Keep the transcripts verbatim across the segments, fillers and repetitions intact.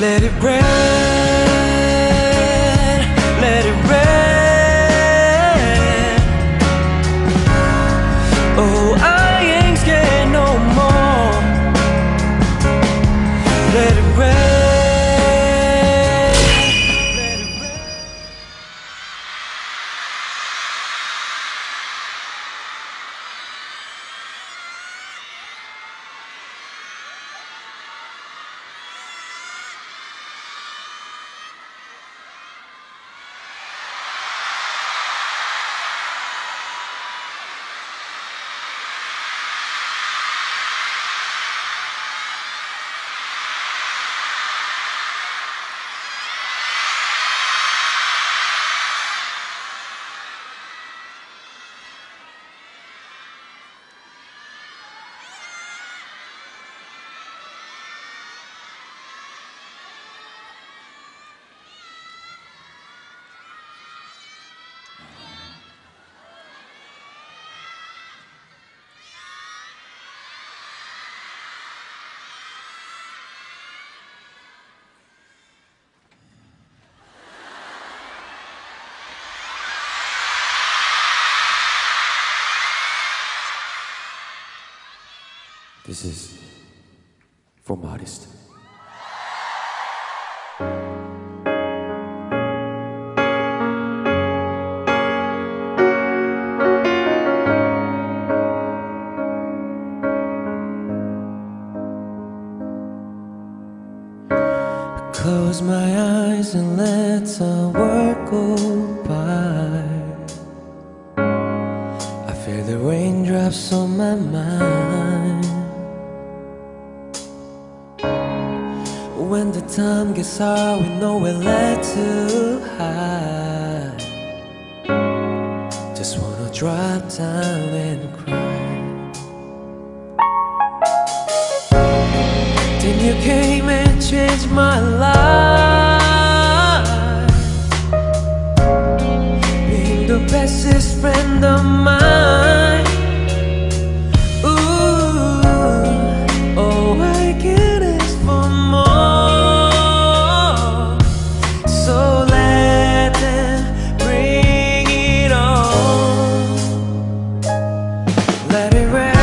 Let it rain, let it rain. Oh, I ain't scared no more. Let it rain. This is for Modest. Close my eyes and let the world go by. I feel the raindrops on my mind. When the time gets hard, we know we're led to hide. Just wanna drop down and cry. Then you came and changed my life, being the bestest friend of mine. Ooh, oh, I can't ask for more. So let them bring it on. Let it rain.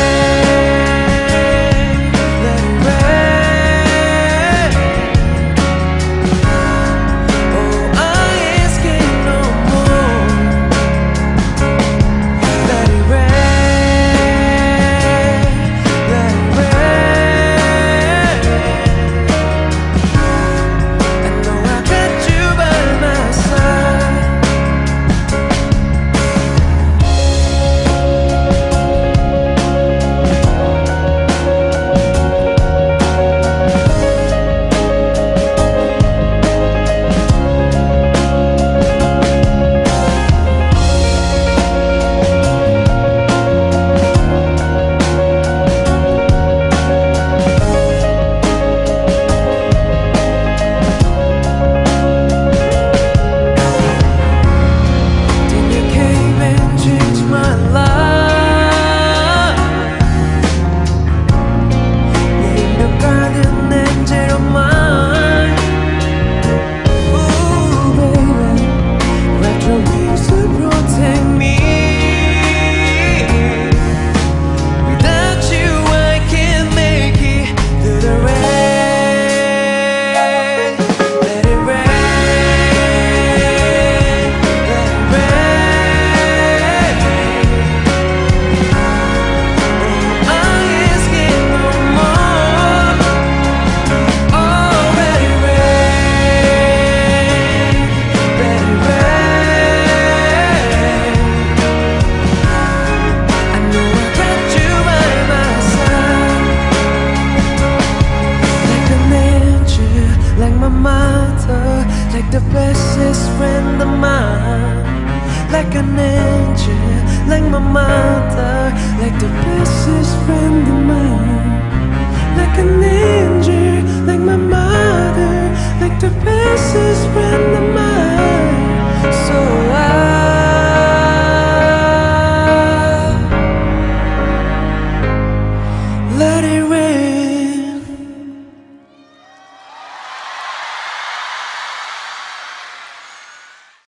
Like the bestest friend of mine, like an angel, like my mother, like the bestest friend of mine, like an angel.